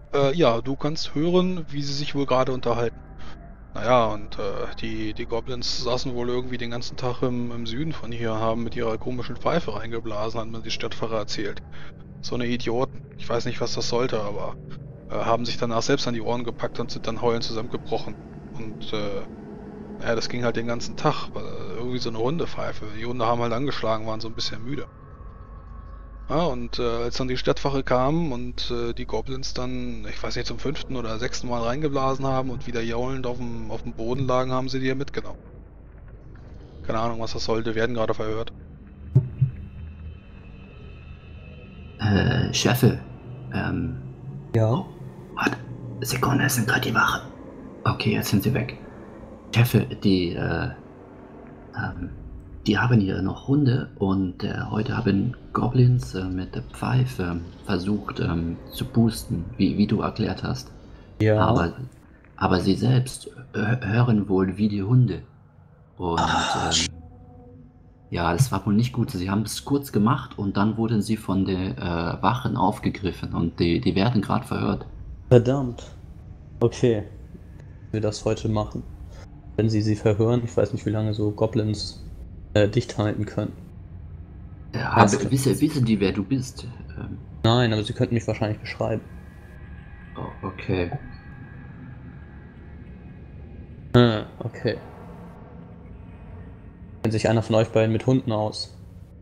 Ja, du kannst hören, wie sie sich wohl gerade unterhalten. Naja, und die Goblins saßen wohl irgendwie den ganzen Tag im Süden von hier, haben mit ihrer komischen Pfeife reingeblasen, hat mir die Stadtpfarrer erzählt. So eine Idioten. Ich weiß nicht, was das sollte, aber haben sich danach selbst an die Ohren gepackt und sind dann heulend zusammengebrochen. Und naja, das ging halt den ganzen Tag. Irgendwie so eine Hundepfeife. Die Hunde haben halt angeschlagen, waren so ein bisschen müde. Ja, und als dann die Stadtwache kam und die Goblins dann, ich weiß nicht, zum 5. oder 6. Mal reingeblasen haben und wieder jaulend auf dem Boden lagen, haben sie die ja mitgenommen. Keine Ahnung, was das sollte, werden gerade verhört. Chefe, Ja. warte, Sekunde, es sind gerade die Wache. Okay, jetzt sind sie weg. Chefe, die haben hier noch Hunde und heute haben Goblins mit der Pfeife versucht zu boosten, wie du erklärt hast. Ja. Aber sie selbst hören wohl wie die Hunde. Und ja, das war wohl nicht gut. Sie haben es kurz gemacht und dann wurden sie von den Wachen aufgegriffen und die werden gerade verhört. Verdammt. Okay. Wir das heute machen. Wenn sie verhören, ich weiß nicht, wie lange so Goblins dicht halten können. Wissen die, wer du bist? Nein, aber sie könnten mich wahrscheinlich beschreiben. Oh, okay. Okay. Kennt sich einer von euch beiden mit Hunden aus?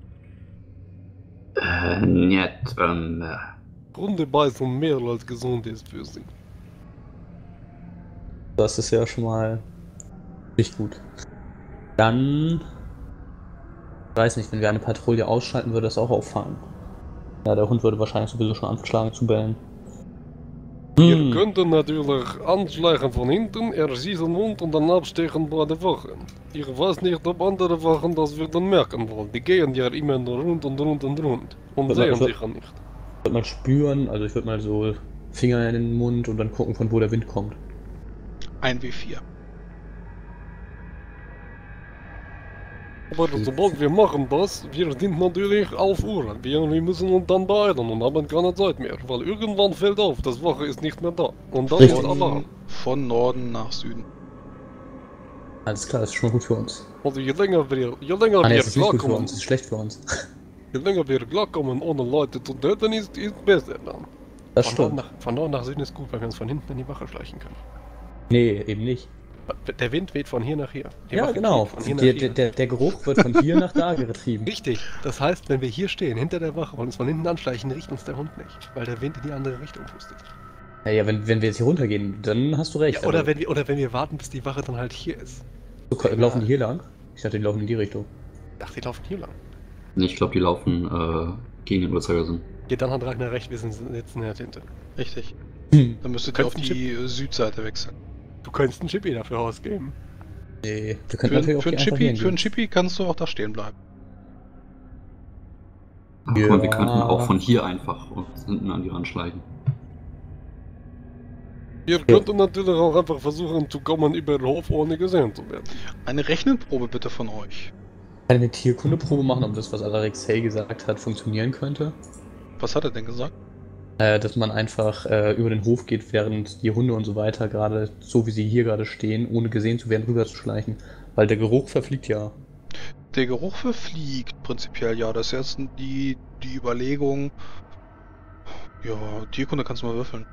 Nicht, Hunde beißen mehr als gesund ist für sie. Das ist ja schon mal nicht gut. Dann... Ich weiß nicht, wenn wir eine Patrouille ausschalten, würde das auch auffallen. Ja, der Hund würde wahrscheinlich sowieso schon anschlagen zu bellen. Wir könnten natürlich anschleichen von hinten, erschießen Hund und dann abstechen bei der Wache. Ich weiß nicht, ob andere Wachen das würden merken wollen. Die gehen ja immer nur rund und rund und rund und sehen sich ja nicht. Ich würde mal spüren, also ich würde mal so Finger in den Mund und dann gucken, von wo der Wind kommt. 1W4. Aber sobald wir machen das, wir sind natürlich auf Uhr. Wir müssen uns dann beeilen und haben keine Zeit mehr, weil irgendwann fällt auf, das Wache ist nicht mehr da. Und dann ist Alarm. Von Norden nach Süden. Alles klar, das ist schon mal gut für uns. Also je länger wir Nee, es ist nicht gut für klarkommen, uns, es ist schlecht für uns. je länger wir klarkommen, ohne Leute zu töten, ist besser dann. Das stimmt. Von Norden nach Süden ist gut, weil wir uns von hinten in die Wache schleichen können. Nee, eben nicht. Der Wind weht von hier nach hier. Die Ja, Wache genau. geht von hier nach hier. Der Geruch wird von hier nach da getrieben. Richtig. Das heißt, wenn wir hier stehen, hinter der Wache und uns von hinten anschleichen, riecht uns der Hund nicht, weil der Wind in die andere Richtung pustet. Ja, wenn wir jetzt hier runtergehen, dann hast du recht. Ja, oder wenn wir warten, bis die Wache dann halt hier ist. So, laufen die hier lang? Ich dachte, die laufen in die Richtung. Ach, die laufen hier lang. ich glaube, die laufen gegen den Uhrzeigersinn. Geht dann hat Ragnar recht, wir sitzen in der Tinte. Richtig. Hm. Dann müsstet ihr auf die Südseite wechseln. Du könntest einen Chippy dafür ausgeben. Nee, wir können natürlich auch Für die einen Chippy kannst du auch da stehen bleiben. Ach, Ja. guck mal, wir könnten auch von hier einfach uns hinten an die ranschleichen. Ihr könntet natürlich auch einfach versuchen zu kommen über den Hof, ohne gesehen zu werden. Eine Rechnenprobe bitte von euch. Kann eine Tierkundeprobe machen, ob das, was Alexei gesagt hat, funktionieren könnte. Was hat er denn gesagt? Dass man einfach über den Hof geht, während die Hunde und so weiter gerade, so wie sie hier gerade stehen, ohne gesehen zu werden, rüber zu schleichen. Weil der Geruch verfliegt ja. Der Geruch verfliegt prinzipiell, ja. Das ist jetzt die Überlegung. Ja, Tierkunde kannst du mal würfeln.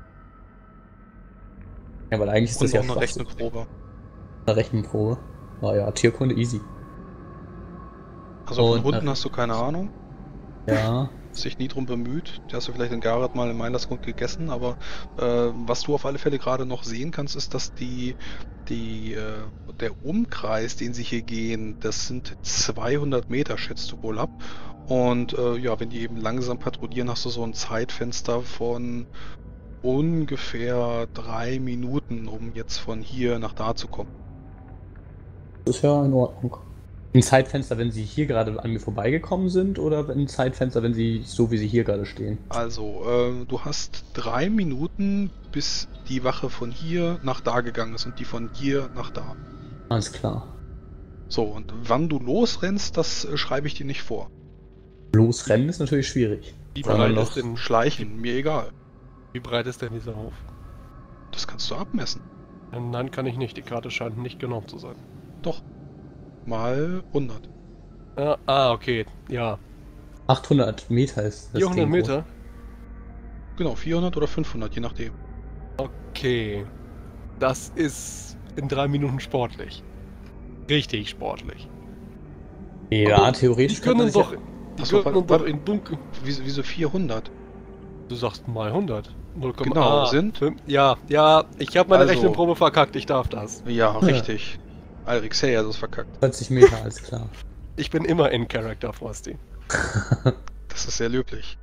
Ja, weil eigentlich ist Und das ja noch eine Schwachsinn. Rechnenprobe. Eine Rechenprobe. Ja, Tierkunde easy. Also von Und Hunden hast du keine Ahnung. Ja. Hast dich nie drum bemüht. Die hast du vielleicht in Gareth mal im Einlassgrund gegessen, aber was du auf alle Fälle gerade noch sehen kannst, ist, dass der Umkreis, den sie hier gehen, das sind 200 Meter, schätzt du wohl ab. Und ja, wenn die eben langsam patrouillieren, hast du so ein Zeitfenster von ungefähr 3 Minuten, um jetzt von hier nach da zu kommen. Das ist ja in Ordnung. Ein Zeitfenster, wenn sie hier gerade an mir vorbeigekommen sind, oder ein Zeitfenster, wenn sie so wie sie hier gerade stehen? Also, du hast 3 Minuten, bis die Wache von hier nach da gegangen ist und die von hier nach da. Alles klar. So, und wann du losrennst, das schreibe ich dir nicht vor. Losrennen ist natürlich schwierig. Wie Sondern bereit noch ist denn Schleichen, mir egal. Wie breit ist denn dieser Hof? Das kannst du abmessen. Nein, kann ich nicht. Die Karte scheint nicht genau zu sein. Doch. Mal 100. Okay. Ja. 800 Meter ist das 400 Ding Meter? Genau, 400 oder 500, je nachdem. Okay. Das ist in 3 Minuten sportlich. Richtig sportlich. Groß. Ja, Aber theoretisch Die können doch, Achso, doch in dunkel... Wieso 400? Du sagst mal 100. 0, Genau, sind? Ja, ich habe meine Also- Rechenprobe verkackt, ich darf das. Ja, richtig. Alrixei hat es verkackt. 20 Meter, alles klar. Ich bin immer in Character, Frosty. Das ist sehr löblich.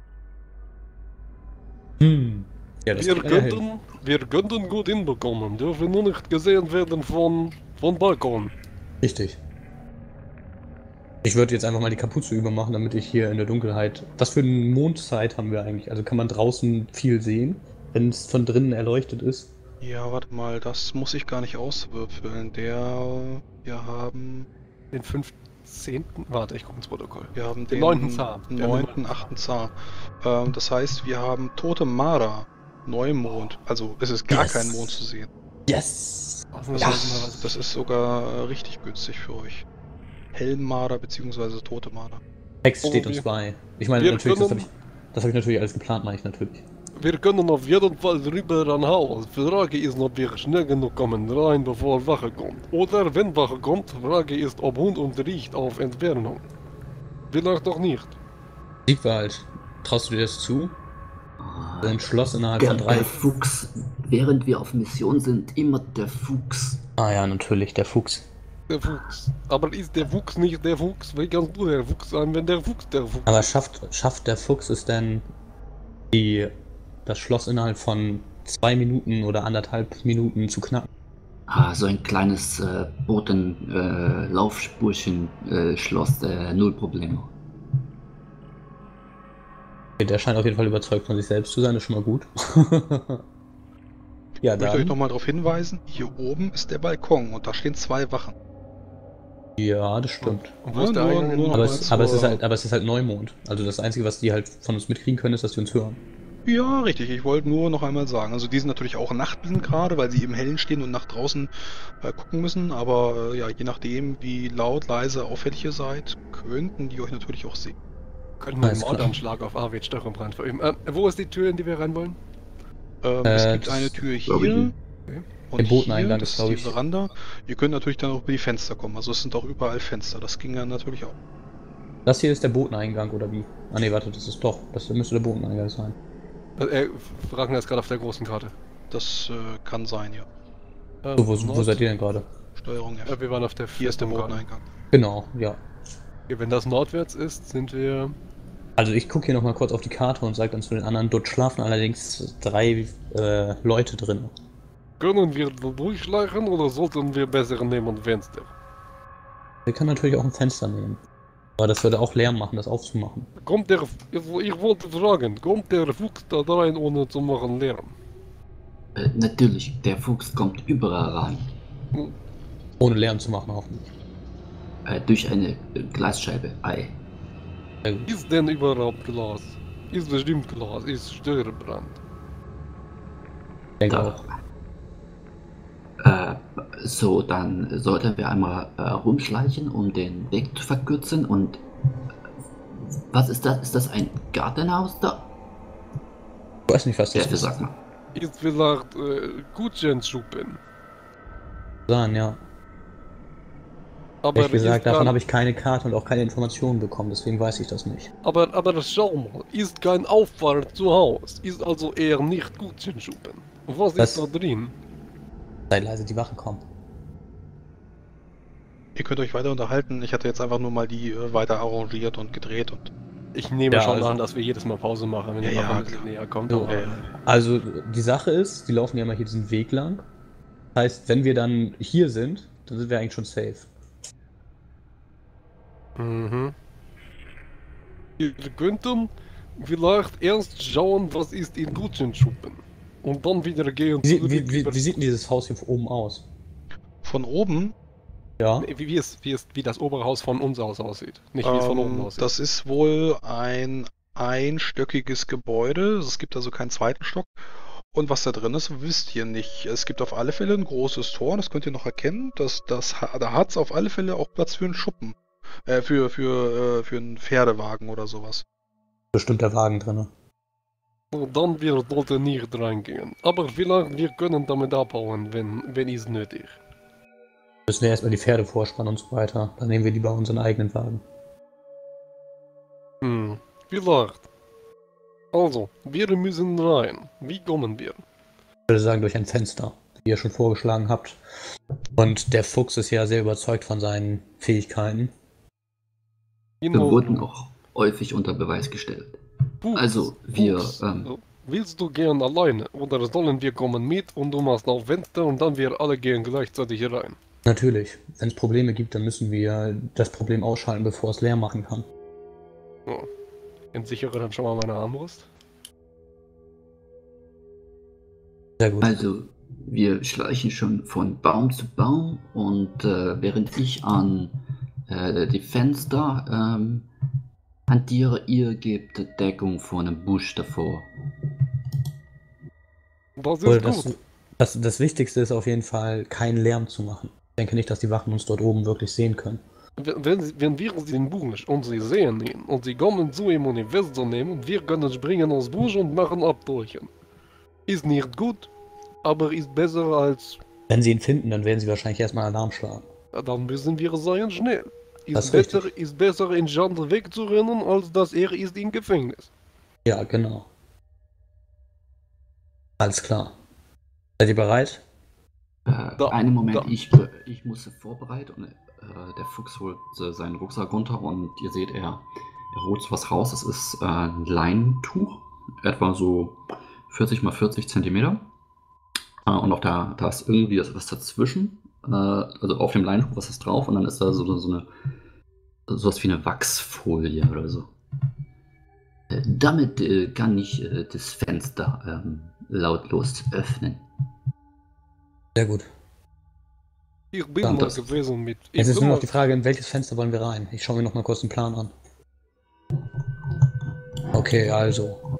Ja, das Wir kriegt einer hin. könnten gut hinbekommen, dürfen nur nicht gesehen werden von Balkon. Richtig. Ich würde jetzt einfach mal die Kapuze übermachen, damit ich hier in der Dunkelheit... Was für eine Mondzeit haben wir eigentlich? Also kann man draußen viel sehen, wenn es von drinnen erleuchtet ist? Ja, warte mal, das muss ich gar nicht auswürfeln. Wir haben Den 15. Warte, ich gucke ins Protokoll. den Den 9. Zar. 9., 8. Zar. Das heißt, wir haben Tote Mara, Neumond. Also es ist gar Yes. kein Mond zu sehen. Yes! Das ist sogar richtig günstig für euch. Helmmara bzw. Tote Mara. Text steht Oh, uns wir- bei. Ich meine, wir natürlich, können- das hab ich natürlich alles geplant, meine ich natürlich. Wir können auf jeden Fall rüber an Haus. Frage ist, ob wir schnell genug kommen rein, bevor Wache kommt. Oder wenn Wache kommt, Frage ist, ob Hund und riecht auf Entfernung. Vielleicht doch nicht. Siegwald, traust du dir das zu? Ah, Ein Schloss innerhalb der, von 3... der Fuchs, während wir auf Mission sind, immer der Fuchs. Ah ja, natürlich, der Fuchs. Der Fuchs. Aber ist der Fuchs nicht der Fuchs? Wie kannst du der Fuchs sein, wenn der Fuchs Aber ist? schafft der Fuchs es denn, das Schloss innerhalb von 2 Minuten oder 1,5 Minuten zu knacken? So ein kleines Laufspurchen-Schloss, null Probleme. Okay, der scheint auf jeden Fall überzeugt von sich selbst zu sein, das ist schon mal gut. Ja, Ich möchte euch dann. nochmal darauf hinweisen, hier oben ist der Balkon und da stehen 2 Wachen. Ja, das stimmt. Und wo ist der Eingang? nur noch Aber mal es ist halt Neumond. Also das Einzige, was die halt von uns mitkriegen können, ist, dass die uns hören. Ja, richtig. Ich wollte nur noch einmal sagen. Also die sind natürlich auch nachtblind gerade, weil sie im Hellen stehen und nach draußen gucken müssen. Aber ja, je nachdem, wie laut, leise, auffällig ihr seid, könnten die euch natürlich auch sehen. Können wir einen Alles klar. Mordanschlag auf Arvid Stachelbrand verüben. Wo ist die Tür, in die wir rein wollen? Es gibt das eine Tür glaube ich hier. nicht. Okay. Und Den Boteneingang hier, das ist, ist glaub die ich- Veranda. Ihr könnt natürlich dann auch über die Fenster kommen. Also es sind auch überall Fenster. Das ging ja natürlich auch. Das hier ist der Boteneingang, oder wie? Ah ne, warte, das ist doch. Das müsste der Boteneingang sein. Ragnar ist gerade auf der großen Karte. Das kann sein, ja. So, wo seid ihr denn gerade? Steuerung F. Wir waren auf der Hier ist der Festung gerade. Boteneingang. Genau, ja. Okay, wenn das nordwärts ist, sind wir... Also ich gucke hier nochmal kurz auf die Karte und sage dann zu den anderen, dort schlafen allerdings 3 Leute drin. Können wir da durchschleichen oder sollten wir besser nehmen ein Fenster? Wir können natürlich auch ein Fenster nehmen. Aber das würde auch Lärm machen, das aufzumachen. Kommt der... Ich wollte fragen, kommt der Fuchs da rein, ohne zu machen Lärm? Natürlich, der Fuchs kommt überall rein. Ohne Lärm zu machen auch nicht. Durch eine Glasscheibe. Ei. Sehr gut. Ist denn überhaupt Glas? Ist bestimmt Glas, ist Störbrand. Ich denke Da. auch. So, dann sollten wir einmal rumschleichen, um den Weg zu verkürzen. Und was ist das? Ist das ein Gartenhaus da? Ich weiß nicht, was das Ja, ist. sag mal. Ist vielleicht Gutscheinschuppen. Sagen, ja. Aber Ehrlich gesagt, davon kein, habe ich keine Karte und auch keine Informationen bekommen, deswegen weiß ich das nicht. aber schau mal, ist kein Auffahrt zu Haus, ist also eher nicht Gutscheinschuppen. Was Das- ist da drin? Sei leise, die Wachen kommen. Ihr könnt euch weiter unterhalten. Ich hatte jetzt einfach nur mal die weiter arrangiert und gedreht und. Ich nehme Ja, schon also- an, dass wir jedes Mal Pause machen, wenn Ja, die ja, Wache ein bisschen klar. näher kommt. So, aber- Also, die Sache ist, die laufen ja mal hier diesen Weg lang. Das heißt, wenn wir dann hier sind, dann sind wir eigentlich schon safe. Mhm. Wir könnten vielleicht erst schauen, was ist in Gutscheinschuppen. Und dann wieder gehen Wie, zurück wie, wie, über- wie sieht denn dieses Haus hier von oben aus? Von oben, Ja. Nee, wie das obere Haus von uns aus aussieht. Nicht wie es von oben aussieht. das ist wohl ein einstöckiges Gebäude. Es gibt also keinen zweiten Stock. Und was da drin ist, wisst ihr nicht. Es gibt auf alle Fälle ein großes Tor, das könnt ihr noch erkennen. Da hat es auf alle Fälle auch Platz für einen Schuppen. Für einen Pferdewagen oder sowas. Bestimmt der Wagen drin. Dann wir sollten nicht reingehen. Aber vielleicht wir können damit abhauen, wenn es nötig. Müssen wir erstmal die Pferde vorspannen und so weiter. Dann nehmen wir lieber unseren eigenen Wagen. Vielleicht. Also, wir müssen rein. Wie kommen wir? Ich würde sagen, durch ein Fenster, wie ihr schon vorgeschlagen habt. Und der Fuchs ist ja sehr überzeugt von seinen Fähigkeiten. Wir wurden auch häufig unter Beweis gestellt. Fuchs, Also, wir... Fuchs, willst du gehen alleine oder sollen wir kommen mit und du machst auf Fenster und dann wir alle gehen gleichzeitig rein? Natürlich. Wenn es Probleme gibt, dann müssen wir das Problem ausschalten, bevor es leer machen kann. Oh. Entsichere dann schon mal meine Armbrust. Sehr gut. Also, wir schleichen schon von Baum zu Baum und während ich an die Fenster hantiere, ihr gebt Deckung vor einem Busch davor. Das ist gut. Das Wichtigste ist auf jeden Fall, keinen Lärm zu machen. Ich denke nicht, dass die Wachen uns dort oben wirklich sehen können. Wenn wir den Busch und sie sehen ihn und sie kommen zu ihm, um ihn festzunehmen, wir können springen aus Busch und machen Abbrüchen. Ist nicht gut, aber ist besser als... Wenn sie ihn finden, dann werden sie wahrscheinlich erstmal Alarm schlagen. Dann müssen wir sein schnell. Das ist Ist besser in Schande wegzurennen, als dass er ist im Gefängnis. Ja, genau. Alles klar. Seid ihr bereit? Einen Moment, ich muss vorbereiten und der Fuchs holt seinen Rucksack runter und ihr seht, er holt was raus. Es ist ein Leinentuch, etwa so 40 x 40 Zentimeter. Und auch da ist irgendwie was dazwischen. Also auf dem Leinentuch was ist drauf und dann ist da sowas wie eine Wachsfolie oder so. Damit kann ich das Fenster lautlos öffnen. Sehr gut. Ich bin mal gewesen mit... Jetzt ist nur noch die Frage, in welches Fenster wollen wir rein? Ich schaue mir noch mal kurz den Plan an. Okay, also.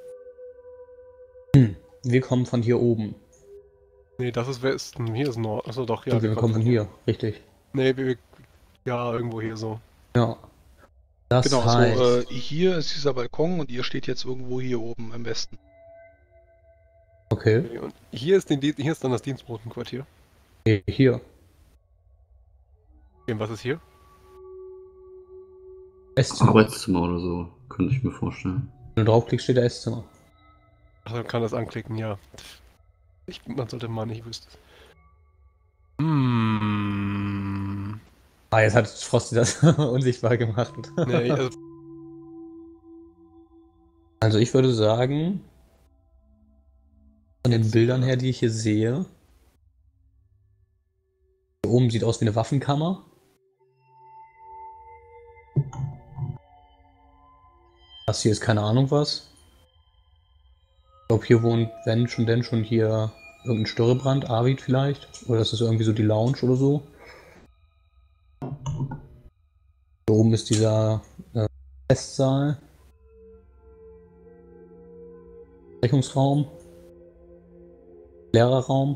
Wir kommen von hier oben. Nee, das ist Westen, hier ist Nord. Achso, doch, ja. Okay, wir kommen von hier, richtig. Nee, ja, irgendwo hier so. Ja. Das Genau, heißt... also hier ist dieser Balkon und ihr steht jetzt irgendwo hier oben im Westen. Okay. Und hier ist dann das Dienstbotenquartier. Okay, hier. Und was ist hier? Esszimmer. Arbeitszimmer oder so, könnte ich mir vorstellen. Wenn du draufklickst, steht da Esszimmer. Ach, dann kann das anklicken, ja. Man sollte mal nicht wüssten. Ah, jetzt hat Frosty das unsichtbar gemacht. Nee, Also ich würde sagen, von den Bildern her, die ich hier sehe, hier oben sieht aus wie eine Waffenkammer. Das hier ist keine Ahnung was. Ich glaube, hier wohnt, wenn schon, denn schon hier irgendein Störrebrand, Arvid vielleicht. Oder das ist irgendwie so die Lounge oder so. Hier oben ist dieser Festsaal. Besprechungsraum. Lehrerraum.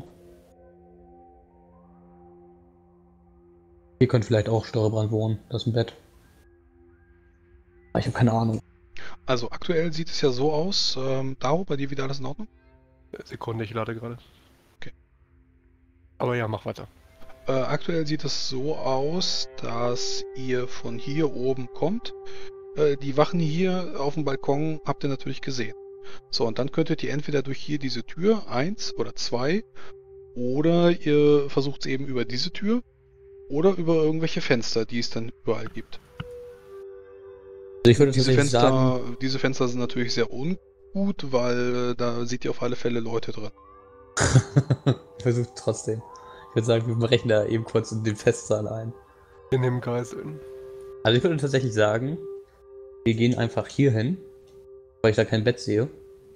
Hier könnte vielleicht auch Störrebrand wohnen. Das ist ein Bett. Aber ich habe keine Ahnung. Also aktuell sieht es ja so aus, Daro, bei dir wieder alles in Ordnung? Sekunde, ich lade gerade. Okay. Aber ja, mach weiter. Aktuell sieht es so aus, dass ihr von hier oben kommt. Die Wachen hier auf dem Balkon habt ihr natürlich gesehen. So, und dann könntet ihr entweder durch hier diese Tür, 1 oder 2, oder ihr versucht es eben über diese Tür oder über irgendwelche Fenster, die es dann überall gibt. Also ich würde tatsächlich sagen, diese Fenster sind natürlich sehr ungut, weil da seht ihr auf alle Fälle Leute drin. Ich versuche trotzdem. Ich würde sagen, wir brechen da eben kurz in den Festsaal ein. Wir nehmen Geiseln. Also ich würde tatsächlich sagen, wir gehen einfach hier hin, weil ich da kein Bett sehe.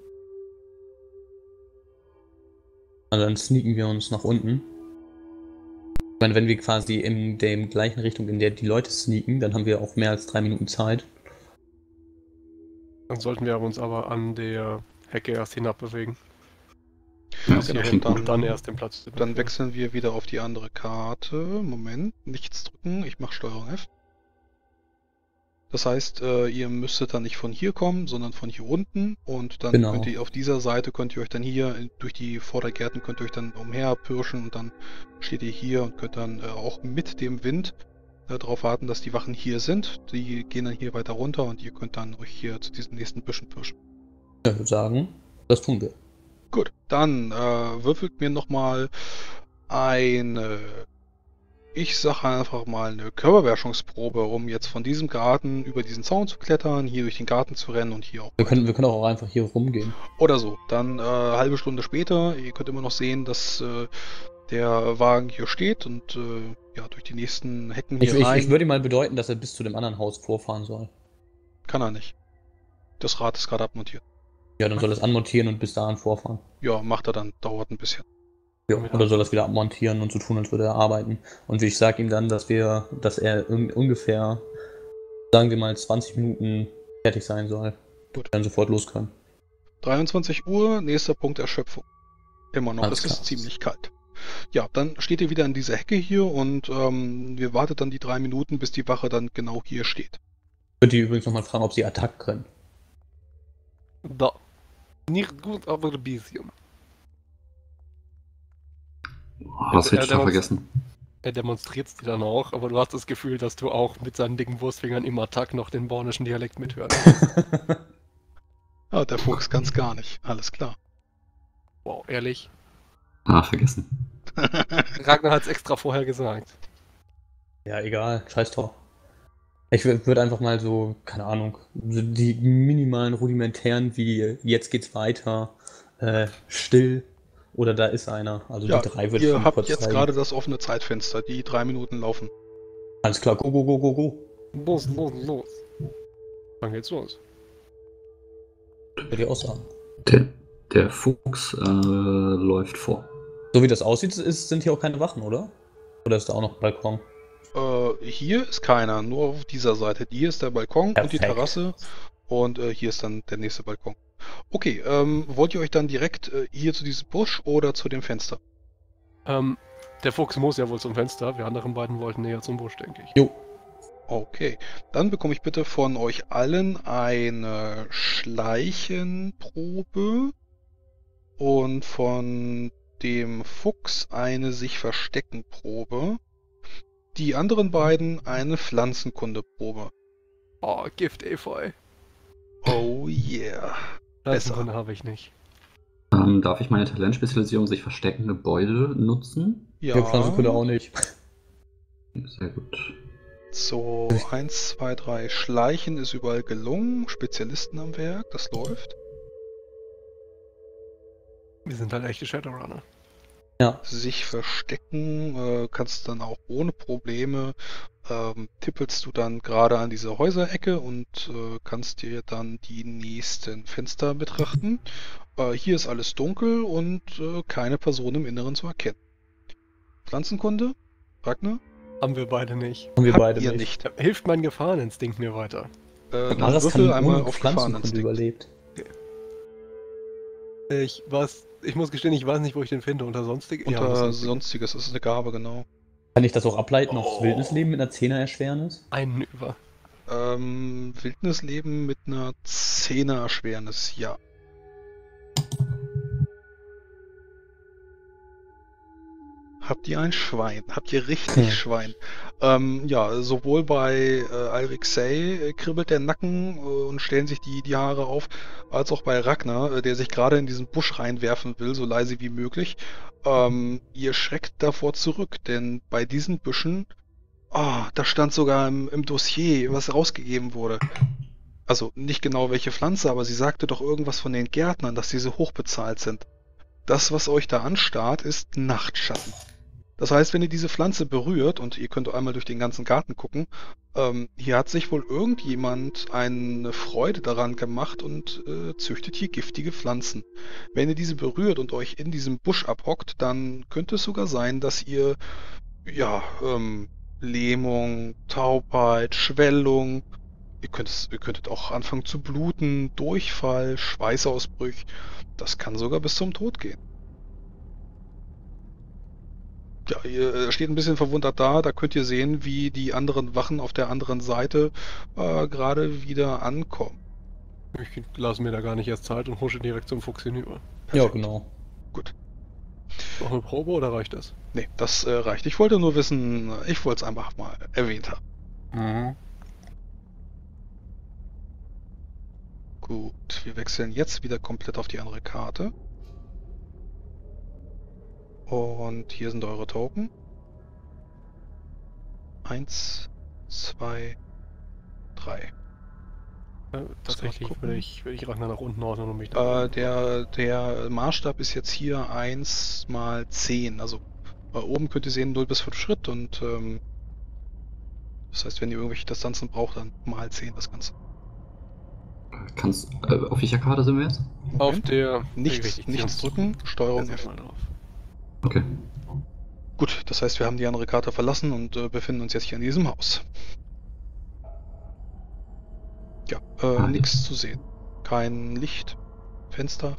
Und dann sneaken wir uns nach unten. Ich meine, wenn wir quasi in der gleichen Richtung, in der die Leute sneaken, dann haben wir auch mehr als 3 Minuten Zeit. Dann sollten wir uns aber an der Hecke erst hinabbewegen. Ja, Genau, das klingt gut. Und dann erst den Platz. Dann wechseln wir wieder auf die andere Karte. Moment, nichts drücken, ich mache Steuerung F. Das heißt, ihr müsstet dann nicht von hier kommen, sondern von hier unten und dann Genau. könnt ihr auf dieser Seite, könnt ihr euch dann hier durch die Vordergärten, könnt ihr euch dann umherpirschen und dann steht ihr hier und könnt dann auch mit dem Wind darauf warten, dass die Wachen hier sind. Die gehen dann hier weiter runter und ihr könnt dann euch hier zu diesen nächsten Büschen pirschen. Ja, ich würde sagen, das tun wir. Gut, dann würfelt mir nochmal eine, ich sage einfach mal eine Körperbeherrschungsprobe, um jetzt von diesem Garten über diesen Zaun zu klettern, hier durch den Garten zu rennen und hier auch Wir können auch einfach hier rumgehen. oder so. Dann halbe Stunde später, ihr könnt immer noch sehen, dass der Wagen hier steht und ja, durch die nächsten Hecken hier rein. Ich würde ihm mal bedeuten, dass er bis zu dem anderen Haus vorfahren soll. Kann er nicht. Das Rad ist gerade abmontiert. Ja, dann soll er es anmontieren und bis dahin vorfahren. Ja, macht er dann, dauert ein bisschen. Ja, oder soll er es wieder abmontieren und so tun, als würde er arbeiten. Und ich sage ihm dann, dass er ungefähr, sagen wir mal, 20 Minuten fertig sein soll. Gut. Dann sofort los können. 23 Uhr, nächster Punkt Erschöpfung. Immer noch, Alles es klar. ist ziemlich kalt. Ja, dann steht ihr wieder in dieser Hecke hier und wir warten dann die 3 Minuten, bis die Wache dann genau hier steht. Ich würde die übrigens nochmal fragen, ob sie Attack können. Da. Nicht gut, aber ein bisschen. Das hätte ich schon vergessen. Er demonstriert es dir dann auch, aber du hast das Gefühl, dass du auch mit seinen dicken Wurstfingern im Attack noch den bornischen Dialekt mithören kannst. Ah, der Fuchs kann's gar nicht. Alles klar. Wow, ehrlich. Vergessen. Ragnar hat es extra vorher gesagt. Ja, egal, scheiß drauf. Ich würde einfach mal so, keine Ahnung, so die minimalen rudimentären wie jetzt geht's weiter, still oder da ist einer. Also Ja, die 3 würde ich ihr schon habt kurz jetzt zeigen. gerade das offene Zeitfenster. Die 3 Minuten laufen. Alles klar, go, go, go, go, go. Los, los, los. Dann geht's los. Würde ich auch sagen. Der Fuchs läuft vor. So wie das aussieht, sind hier auch keine Wachen, oder? Oder ist da auch noch ein Balkon? Hier ist keiner, nur auf dieser Seite. Hier ist der Balkon und die Perfekt. Terrasse und hier ist dann der nächste Balkon. Okay, wollt ihr euch dann direkt hier zu diesem Busch oder zu dem Fenster? Der Fuchs muss ja wohl zum Fenster, wir anderen beiden wollten näher zum Busch, denke ich. Jo. Okay, dann bekomme ich bitte von euch allen eine Schleichenprobe und von dem Fuchs eine Sich-Verstecken-Probe. Die anderen beiden eine Pflanzenkunde-Probe. Oh, Gift Efeu. Oh yeah. Pflanzenkunde habe ich nicht. Darf ich meine Talentspezialisierung sich versteckende Beute nutzen? Ja, Pflanzenkunde auch nicht. Sehr gut. So, 1, 2, 3. Schleichen ist überall gelungen. Spezialisten am Werk, das läuft. Wir sind halt echte Shadowrunner. Ja. Sich verstecken kannst dann auch ohne Probleme. Tippelst du dann gerade an diese Häuserecke und kannst dir dann die nächsten Fenster betrachten. Hier ist alles dunkel und keine Person im Inneren zu erkennen. Pflanzenkunde? Ragnar? Haben wir beide nicht. Haben wir Habt beide ihr nicht. Hilft mein Gefahreninstinkt mir weiter? Dann Maras würfel kann einmal ohne auf Pflanzenkunde Gefahreninstinkt. überlebt. Ich muss gestehen, ich weiß nicht, wo ich den finde. Unter sonstige? Ja, Unter Sonstige. Sonstiges, das ist eine Gabe, genau. Kann ich das auch ableiten aufs Oh. Wildnisleben mit einer 10er Erschwernis? Einen über. Wildnisleben mit einer 10er Erschwernis, ja. Habt ihr ein Schwein? Habt ihr richtig Schwein? Ja, sowohl bei Alrixei kribbelt der Nacken und stellen sich die Haare auf, als auch bei Ragnar, der sich gerade in diesen Busch reinwerfen will, so leise wie möglich. Ihr schreckt davor zurück, denn bei diesen Büschen, da stand sogar im Dossier, was rausgegeben wurde. Also nicht genau welche Pflanze, aber sie sagte doch irgendwas von den Gärtnern, dass diese hochbezahlt sind. Das, was euch da anstarrt, ist Nachtschatten. Das heißt, wenn ihr diese Pflanze berührt, und ihr könnt einmal durch den ganzen Garten gucken, hier hat sich wohl irgendjemand eine Freude daran gemacht und züchtet hier giftige Pflanzen. Wenn ihr diese berührt und euch in diesem Busch abhockt, dann könnte es sogar sein, dass ihr, ja, Lähmung, Taubheit, Schwellung, Ihr könntet auch anfangen zu bluten, Durchfall, Schweißausbrüche. Das kann sogar bis zum Tod gehen. Ja, ihr steht ein bisschen verwundert da könnt ihr sehen, wie die anderen Wachen auf der anderen Seite gerade wieder ankommen. Ich lasse mir da gar nicht erst Zeit und husche direkt zum Fuchs hinüber. Ja, genau. Gut. Noch eine Probe oder reicht das? Nee, das reicht. Ich wollte nur wissen, ich wollte es einfach mal erwähnt haben. Mhm. Gut, wir wechseln jetzt wieder komplett auf die andere Karte. Und hier sind eure Token. 1, 2, 3. Tatsächlich gucken. will ich Ragnar nach unten ordnen und mich da. Der Maßstab ist jetzt hier 1 mal 10. Also oben könnt ihr sehen 0 bis 5 Schritt und das heißt, wenn ihr irgendwelche Distanzen braucht, dann mal 10 das Ganze. Auf welcher Karte sind wir jetzt? Auf der. Nichts drücken, Steuerung F. Mal drauf. Okay. Gut, das heißt, wir haben die andere Karte verlassen und befinden uns jetzt hier in diesem Haus. Ja, nichts zu sehen. Kein Licht. Fenster.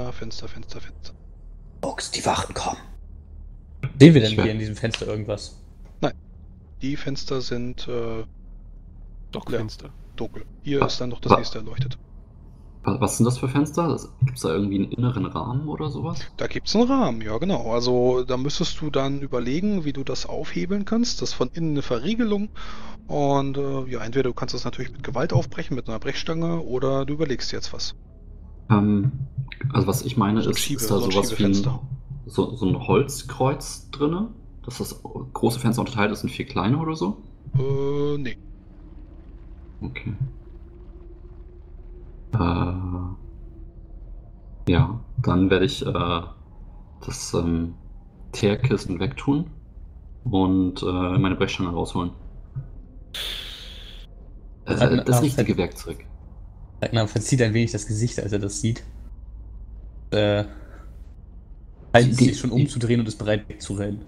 Box, die Wachen kommen. Sehen wir denn hier in diesem Fenster irgendwas? Die Fenster sind Doch, Ja. Fenster. dunkel. Hier ist dann noch das nächste erleuchtet. Was sind das für Fenster? Gibt es da irgendwie einen inneren Rahmen oder sowas? Da gibt's einen Rahmen, ja genau. Also da müsstest du dann überlegen, wie du das aufhebeln kannst. Das ist von innen eine Verriegelung. Und ja, entweder du kannst das natürlich mit Gewalt aufbrechen, mit einer Brechstange, oder du überlegst jetzt was. Also was ich meine So ein ist da so ein sowas wie Schiebefenster. so ein Holzkreuz drinne, dass das große Fenster unterteilt ist in 4 kleine oder so? Nee. Okay. Ja, dann werde ich das Teerkissen wegtun und meine Brechstange rausholen. Das richtige Werkzeug. Ragnar verzieht ein wenig das Gesicht, als er das sieht. Heißt sich schon umzudrehen und ist bereit wegzurennen.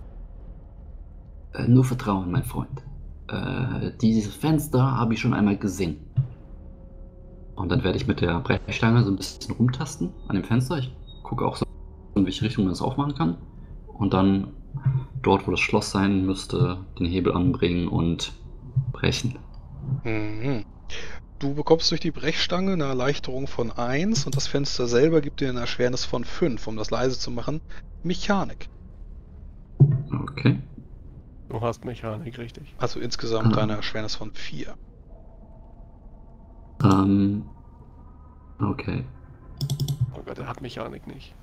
Nur Vertrauen, mein Freund. Dieses Fenster habe ich schon einmal gesehen. Und dann werde ich mit der Brechstange so ein bisschen rumtasten an dem Fenster. Ich gucke auch so, in welche Richtung man es aufmachen kann. Und dann dort, wo das Schloss sein müsste, den Hebel anbringen und brechen. Mhm. Du bekommst durch die Brechstange eine Erleichterung von 1 und das Fenster selber gibt dir eine Erschwernis von 5, um das leise zu machen. Mechanik. Okay. Du hast Mechanik, richtig. Also insgesamt eine Erschwernis von 4. Okay. Oh Gott, er hat Mechanik nicht.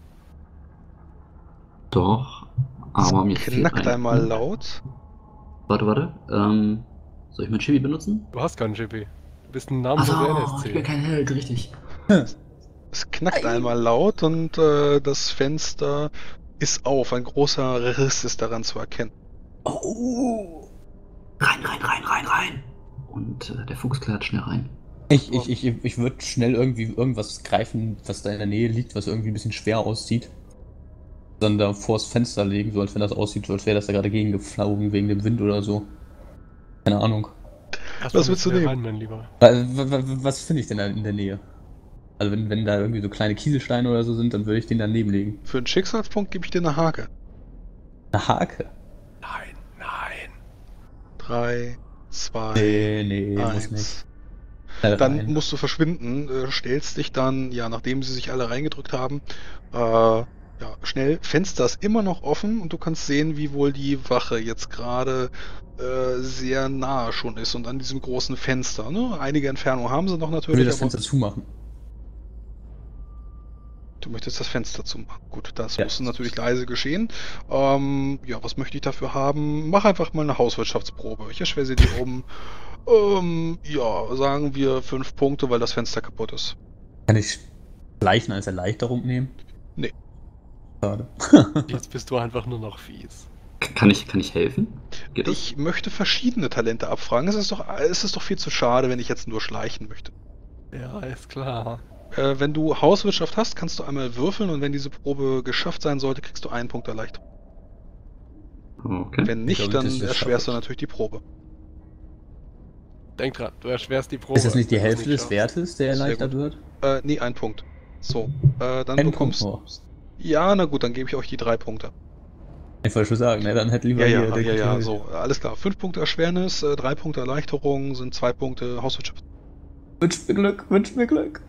Doch. Aber mir fehlt Knackt einmal laut. Warte. Soll ich mein Chibi benutzen? Du hast keinen GP. Du bist ein namenloser Achso, ich bin NSC. kein Held, richtig. Es knackt einmal laut und das Fenster ist auf. Ein großer Riss ist daran zu erkennen. Oh. Rein. Und der Fuchs klärt schnell rein. Ich würde schnell irgendwie irgendwas greifen, was da in der Nähe liegt, was irgendwie ein bisschen schwer aussieht. Dann da vors Fenster legen, so als wenn das aussieht, als wäre das da gerade gegengeflogen wegen dem Wind oder so. Keine Ahnung. Was willst du nehmen? Rein, mein Lieber. Was finde ich denn da in der Nähe? Also wenn da irgendwie so kleine Kieselsteine oder so sind, dann würde ich den daneben legen. Für einen Schicksalspunkt gebe ich dir eine Hake. Eine Hake? Nein. 3, 2, Nee, muss 1. nicht. Dann musst du verschwinden, stellst dich dann, ja, nachdem sie sich alle reingedrückt haben, ja, schnell, Fenster ist immer noch offen und du kannst sehen, wie wohl die Wache jetzt gerade sehr nahe schon ist und an diesem großen Fenster. Ne? Einige Entfernung haben sie noch Ich natürlich, will das aber Fenster zumachen. du möchtest das Fenster zumachen. Gut, das Ja. muss natürlich leise geschehen. Ja, was möchte ich dafür haben? Mach einfach mal eine Hauswirtschaftsprobe. Ich erschwere sie dir ja, sagen wir 5 Punkte, weil das Fenster kaputt ist. Kann ich Schleichen als Erleichterung nehmen? Nee. Schade. Jetzt bist du einfach nur noch fies. Kann ich helfen? Geht das? Ich möchte verschiedene Talente abfragen. Es ist doch viel zu schade, wenn ich jetzt nur schleichen möchte. Ja, ist klar. Wenn du Hauswirtschaft hast, kannst du einmal würfeln und wenn diese Probe geschafft sein sollte, kriegst du 1 Punkt Erleichterung. Okay. Wenn nicht, glaube, dann das ist erschwerst du schaffe ich. natürlich die Probe. Denk dran, du erschwerst die Probe. Ist das nicht die wenn du's Hälfte des schaffst. Wertes, der Sehr erleichtert gut. wird? Nee, ein Punkt. So, dann Ein bekommst Punkt nur. Ja, na gut, dann gebe ich euch die 3 Punkte. Ich wollte schon sagen, ne? Dann hätte lieber Ja, hier ja, der so, alles klar. 5 Punkte Erschwernis, 3 Punkte Erleichterung, sind 2 Punkte Hauswirtschaft. Wünsch mir Glück, wünsch mir Glück.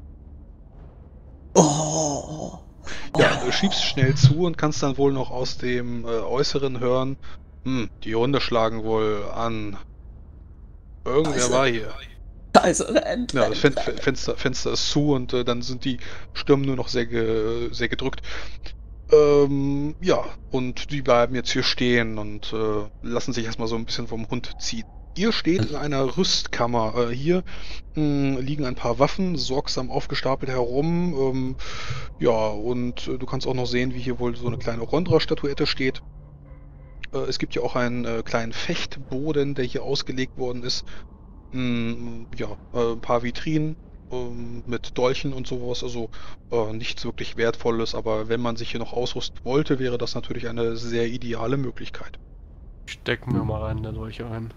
Oh. Ja, du schiebst schnell zu und kannst dann wohl noch aus dem Äußeren hören, die Hunde schlagen wohl an. Irgendwer Scheiße. war hier. Scheiße, rennt, Ja, das rennt. Fenster ist zu und dann sind die Stimmen nur noch sehr gedrückt. Ja, und die bleiben jetzt hier stehen und lassen sich erstmal so ein bisschen vom Hund ziehen. Ihr steht in einer Rüstkammer. Hier liegen ein paar Waffen, sorgsam aufgestapelt herum. Ja, und du kannst auch noch sehen, wie hier wohl so eine kleine Rondra-Statuette steht. Es gibt ja auch einen kleinen Fechtboden, der hier ausgelegt worden ist. Ja, ein paar Vitrinen mit Dolchen und sowas, also nichts wirklich Wertvolles, aber wenn man sich hier noch ausrüsten wollte, wäre das natürlich eine sehr ideale Möglichkeit. Stecken wir mal einen der Dolche ein.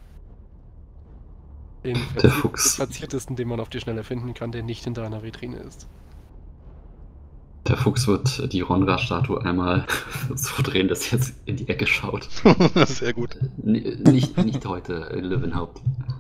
Den Der Fuchs. verziertesten, den man auf die Schnelle finden kann, der nicht hinter einer Vitrine ist. Der Fuchs wird die Ronra-Statue einmal so drehen, dass sie jetzt in die Ecke schaut. Sehr gut. Nicht heute, Löwenhaupt.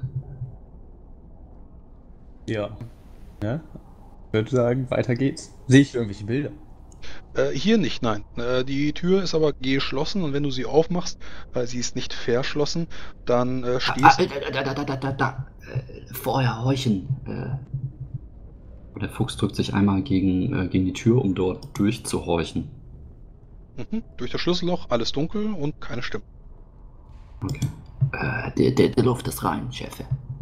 Ja. Ja. Ich würde sagen, weiter geht's. Sehe ich irgendwelche Bilder? Hier nicht, nein. Die Tür ist aber geschlossen und wenn du sie aufmachst, sie ist nicht verschlossen, dann stehst du... Vorher horchen. Und der Fuchs drückt sich einmal gegen die Tür, um dort durchzuhorchen. Durch das Schlüsselloch, alles dunkel und keine Stimme. Okay. Die Luft ist rein, Chefe.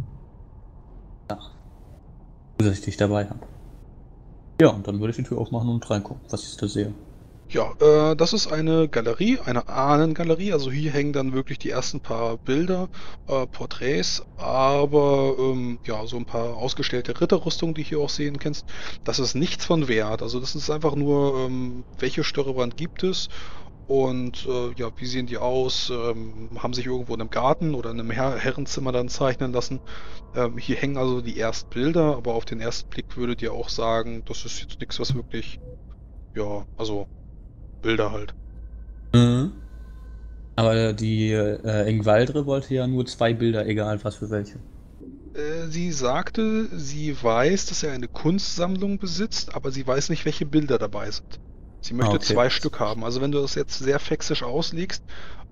Gut, dass ich dich dabei habe. Ja, und dann würde ich die Tür aufmachen und reingucken, was ich da sehe. Ja, das ist eine Galerie, eine Ahnengalerie. Also hier hängen dann wirklich die ersten paar Bilder, Porträts, aber ja, so ein paar ausgestellte Ritterrüstungen, die du hier auch sehen kannst. Das ist nichts von Wert. Also das ist einfach nur, welche Störreband gibt es und ja, wie sehen die aus? Haben sich irgendwo in einem Garten oder in einem Herrenzimmer dann zeichnen lassen. Hier hängen also die ersten Bilder, aber auf den ersten Blick würdet ihr auch sagen, das ist jetzt nichts, was wirklich, ja, also Bilder halt. Mhm. Aber die Ingvaldre wollte ja nur 2 Bilder, egal was für welche. Sie sagte, sie weiß, dass er eine Kunstsammlung besitzt, aber sie weiß nicht, welche Bilder dabei sind. Sie möchte Okay. 2 Stück haben. Also wenn du das jetzt sehr sächsisch auslegst,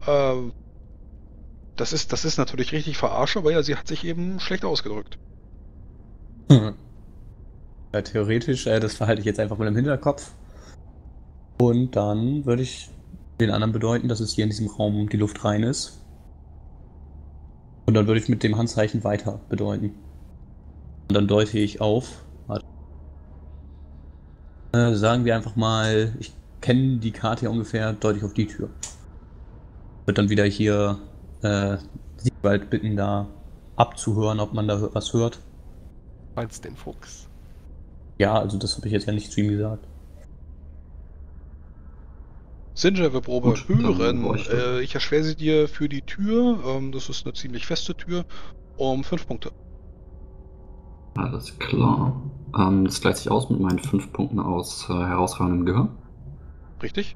das ist natürlich richtig verarsche, aber ja, sie hat sich eben schlecht ausgedrückt. Hm. Ja, theoretisch, das verhalte ich jetzt einfach mal im Hinterkopf. Und dann würde ich den anderen bedeuten, dass es hier in diesem Raum die Luft rein ist. Und dann würde ich mit dem Handzeichen weiter bedeuten. Und dann deute ich auf. Warte. Sagen wir einfach mal, ich kenne die Karte ja ungefähr, deute ich auf die Tür. Wird dann wieder hier Siegwald bitten, da abzuhören, ob man da was hört. Meinst den Fuchs? Ja, also das habe ich jetzt ja nicht zu ihm gesagt. Sinjave-Probe Gut, dann hören. leuchtet. Ich erschwere sie dir für die Tür. Das ist eine ziemlich feste Tür. Um 5 Punkte. Alles klar. Das gleicht sich aus mit meinen 5 Punkten aus herausragendem Gehör. Richtig?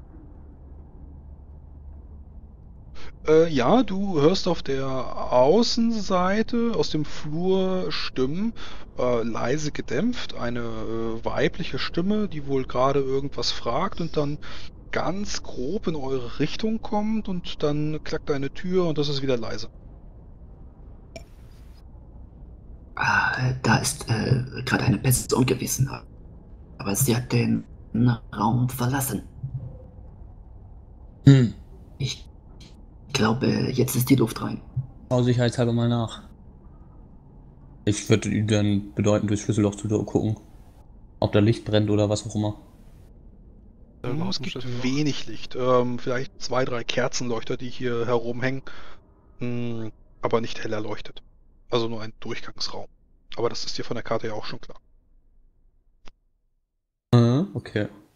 Ja, du hörst auf der Außenseite aus dem Flur Stimmen, leise gedämpft, eine weibliche Stimme, die wohl gerade irgendwas fragt und dann ganz grob in eure Richtung kommt und dann klackt eine Tür und das ist wieder leise. Da ist gerade eine Person gewesen, aber sie hat den Raum verlassen. Ich glaube, jetzt ist die Luft rein. Schau sicherheitshalber mal nach. Ich würde ihm dann bedeuten, durchs Schlüsselloch zu gucken. Ob da Licht brennt oder was auch immer. Es gibt wenig Licht. Vielleicht 2, 3 Kerzenleuchter, die hier herumhängen, aber nicht hell erleuchtet. Also nur ein Durchgangsraum. Aber das ist dir von der Karte ja auch schon klar. Okay.